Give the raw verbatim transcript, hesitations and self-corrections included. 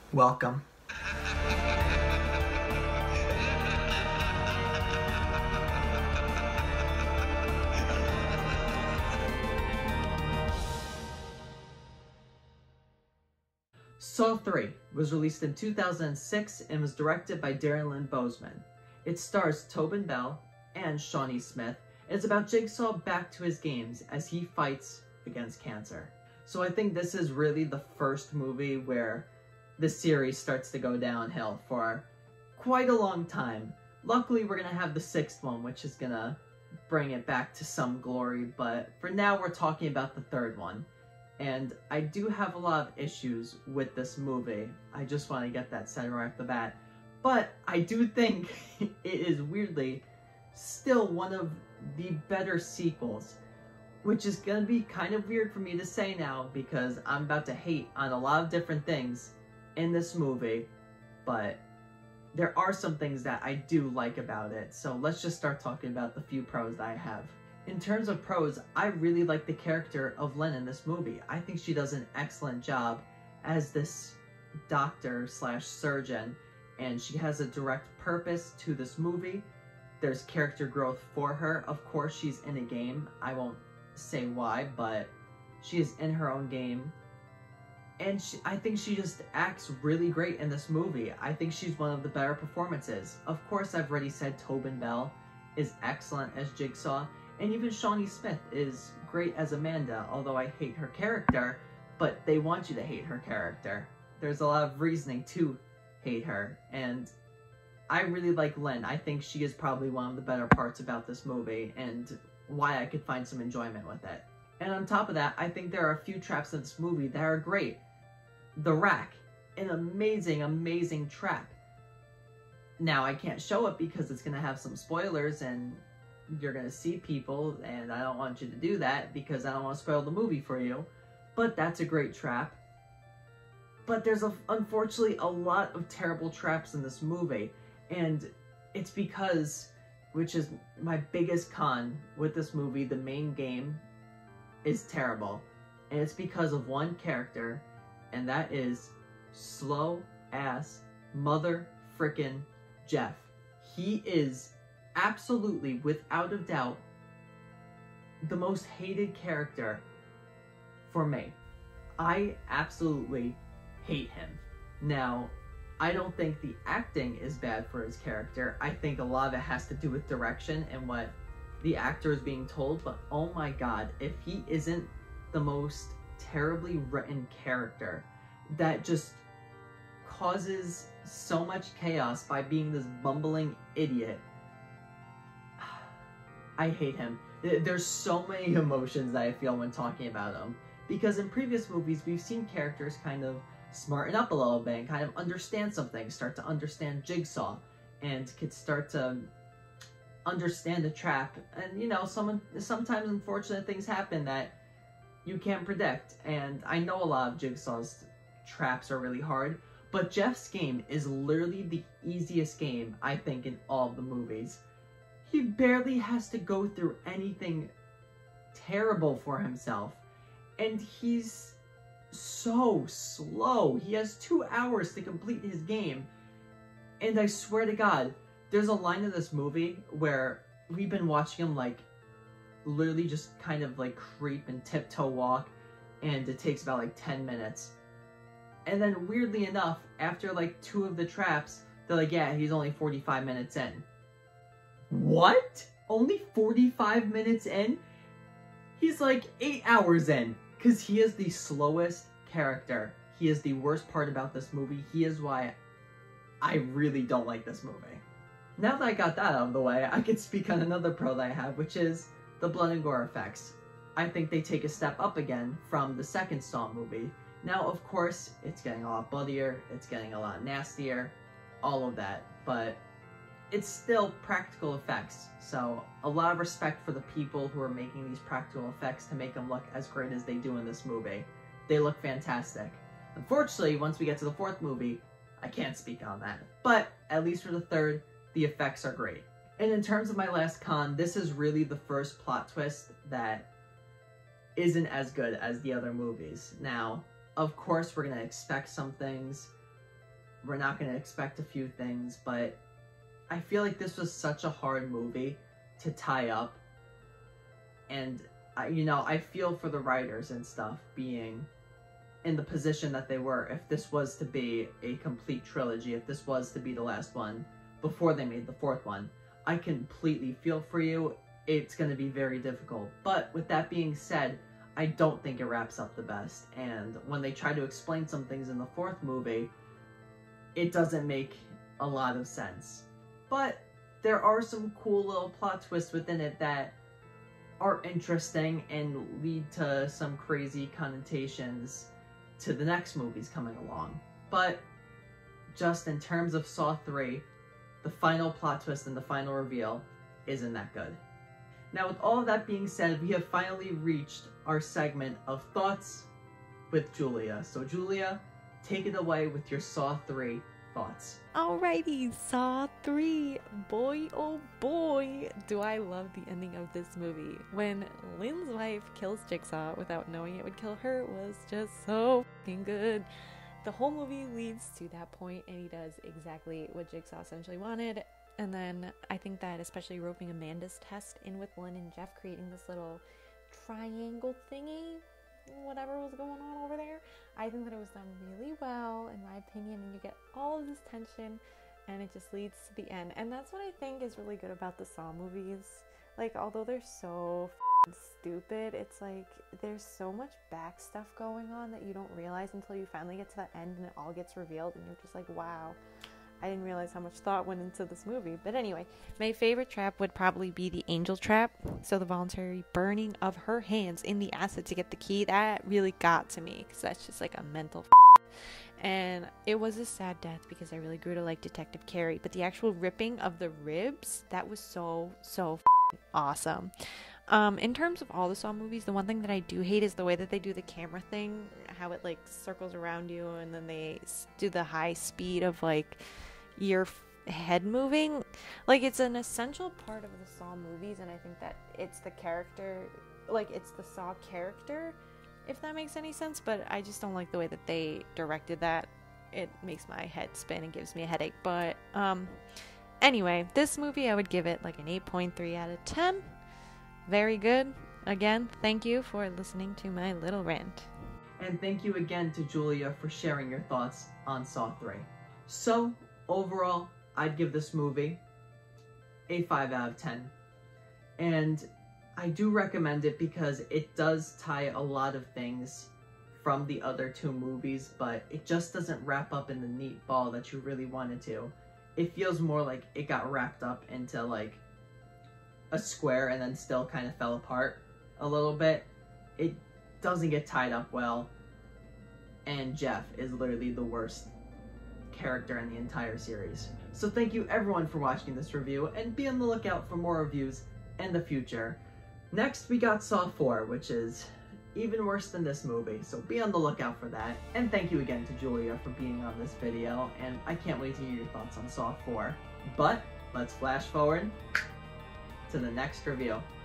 Welcome. Saw three was released in two thousand six and was directed by Darren Lynn Bousman. It stars Tobin Bell and Shawnee Smith. It's about Jigsaw back to his games as he fights against cancer. So I think this is really the first movie where the series starts to go downhill for quite a long time. Luckily, we're going to have the sixth one, which is going to bring it back to some glory, but for now we're talking about the third one. And I do have a lot of issues with this movie. I just want to get that said right off the bat. But I do think it is weirdly still one of the better sequels, which is going to be kind of weird for me to say now because I'm about to hate on a lot of different things in this movie, but there are some things that I do like about it. So let's just start talking about the few pros that I have. In terms of pros, I really like the character of Lynn in this movie. I think she does an excellent job as this doctor slash surgeon, and she has a direct purpose to this movie. There's character growth for her. Of course, she's in a game. I won't say why, but she is in her own game. And she, I think she just acts really great in this movie. I think she's one of the better performances. Of course, I've already said Tobin Bell is excellent as Jigsaw, and even Shawnee Smith is great as Amanda, although I hate her character, but they want you to hate her character. There's a lot of reasoning to hate her, and I really like Lynn. I think she is probably one of the better parts about this movie, and why I could find some enjoyment with it. And on top of that, I think there are a few traps in this movie that are great. The rack, an amazing, amazing trap. Now, I can't show it because it's going to have some spoilers and you're going to see people, and I don't want you to do that because I don't want to spoil the movie for you. But that's a great trap. But there's, a, unfortunately, a lot of terrible traps in this movie. And it's because, which is my biggest con with this movie, the main game is terrible. And it's because of one character, and that is slow-ass mother-frickin' Jeff. He is absolutely, without a doubt, the most hated character for me. I absolutely hate him. Now, I don't think the acting is bad for his character. I think a lot of it has to do with direction and what the actor is being told, but oh my god, if he isn't the most terribly written character that just causes so much chaos by being this bumbling idiot, I hate him. There's so many emotions that I feel when talking about him, because in previous movies we've seen characters kind of smarten up a little bit and kind of understand something, start to understand Jigsaw, and could start to understand a trap. And you know, some sometimes unfortunate things happen that you can't predict, and I know a lot of Jigsaw's traps are really hard, but Jeff's game is literally the easiest game, I think, in all of the movies. He barely has to go through anything terrible for himself, and he's so slow. He has two hours to complete his game, and I swear to God, there's a line in this movie where we've been watching him like literally just kind of like creep and tiptoe walk, and it takes about like ten minutes. And then weirdly enough, after like two of the traps, they're like, yeah, he's only forty-five minutes in. What? Only forty-five minutes in? He's like eight hours in, because he is the slowest character. He is the worst part about this movie. He is why I really don't like this movie. Now that I got that out of the way, I could speak on another pro that I have, which is the blood and gore effects. I think they take a step up again from the second Saw movie. Now, of course, it's getting a lot bloodier, it's getting a lot nastier, all of that, but it's still practical effects, so a lot of respect for the people who are making these practical effects to make them look as great as they do in this movie. They look fantastic. Unfortunately, once we get to the fourth movie, I can't speak on that, but at least for the third, the effects are great. And in terms of my last con, this is really the first plot twist that isn't as good as the other movies. Now, of course, we're going to expect some things we're not going to expect a few things, but I feel like this was such a hard movie to tie up. And, I, you know, I feel for the writers and stuff being in the position that they were. If this was to be a complete trilogy, if this was to be the last one before they made the fourth one, I completely feel for you. It's going to be very difficult. But with that being said, I don't think it wraps up the best. And when they try to explain some things in the fourth movie, it doesn't make a lot of sense. But there are some cool little plot twists within it that are interesting and lead to some crazy connotations to the next movies coming along. But just in terms of Saw three, the final plot twist and the final reveal isn't that good. Now, with all of that being said, we have finally reached our segment of Thoughts with Julia. So Julia, take it away with your Saw three thoughts. Alrighty, Saw three. Boy, oh boy, do I love the ending of this movie. When Lynn's wife kills Jigsaw without knowing it would kill her was just so fucking good. The whole movie leads to that point, and he does exactly what Jigsaw essentially wanted. And then I think that especially roping Amanda's test in with Lynn and Jeff, creating this little triangle thingy, whatever was going on over there, I think that it was done really well, in my opinion, and you get all of this tension, and it just leads to the end. And that's what I think is really good about the Saw movies. Like, although they're so f***ing stupid, it's like there's so much back stuff going on that you don't realize until you finally get to the end and it all gets revealed, and you're just like, wow, I didn't realize how much thought went into this movie. But anyway, my favorite trap would probably be the angel trap. So the voluntary burning of her hands in the acid to get the key, that really got to me, because that's just like a mental f- and it was a sad death because I really grew to like Detective Carey. But the actual ripping of the ribs, that was so, so f- awesome. Um, in terms of all the Saw movies, the one thing that I do hate is the way that they do the camera thing, how it like circles around you and then they do the high speed of like your f- head moving. Like, it's an essential part of the Saw movies, and I think that it's the character, like it's the Saw character, if that makes any sense, but I just don't like the way that they directed that. It makes my head spin and gives me a headache. But um anyway, this movie I would give it like an eight point three out of ten. Very good. Again, thank you for listening to my little rant. And thank you again to Julia for sharing your thoughts on Saw three. So, overall, I'd give this movie a five out of ten. And I do recommend it because it does tie a lot of things from the other two movies, but it just doesn't wrap up in the neat ball that you really wanted to. It feels more like it got wrapped up into like a square and then still kind of fell apart a little bit. It doesn't get tied up well, and Jeff is literally the worst character in the entire series. So thank you everyone for watching this review, and be on the lookout for more reviews in the future. Next we got Saw four, which is even worse than this movie, so be on the lookout for that. And thank you again to Julia for being on this video, and I can't wait to hear your thoughts on Saw four. But let's flash forward to the next review.